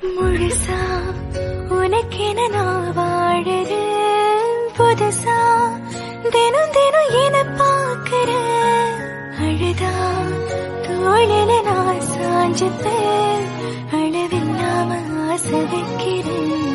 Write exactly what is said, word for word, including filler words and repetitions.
முழுசா உனக்கென நான் வாழறேன், புதுசா தினம் தினம் என பாக்குறேன். அழுதா தோளில நான் சாஞ்சுப்பேன், அளவில்லாம ஆசை வைக்கிறேன்.